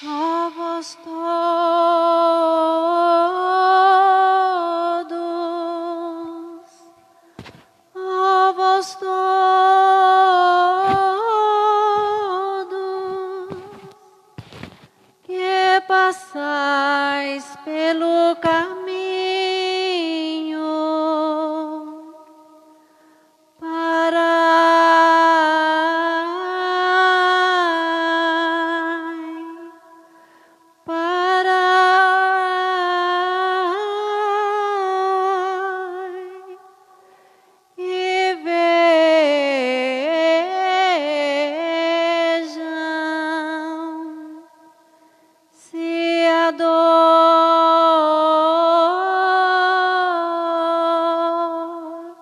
Ó vós todos, ó vós todos, que passais pelo caminho e vejam se a dor,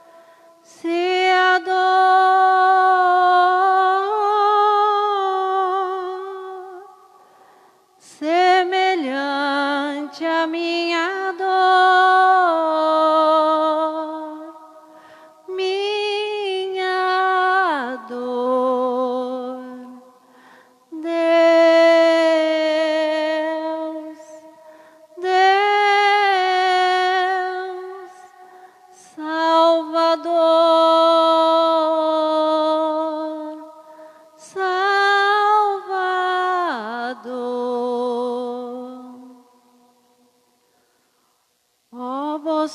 semelhante à minha dor, Deus, Deus, Salvador, Salvador. Ó vós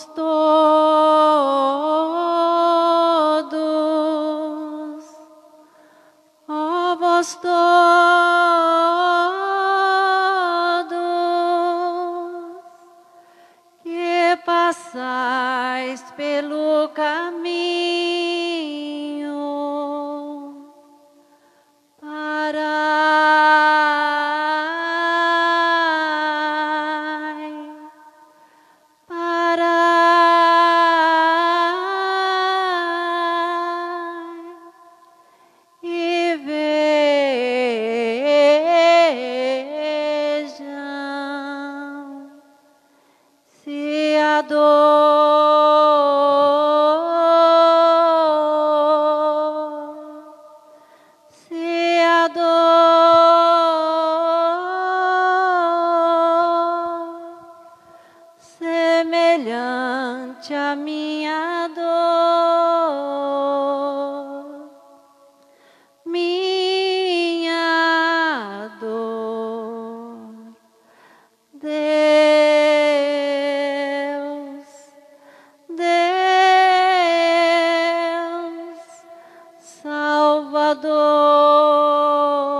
todos, ó vós todos, que passais pelo caminho e vejam se a dor, semelhante à minha dor, Deus, Deus, Salvador.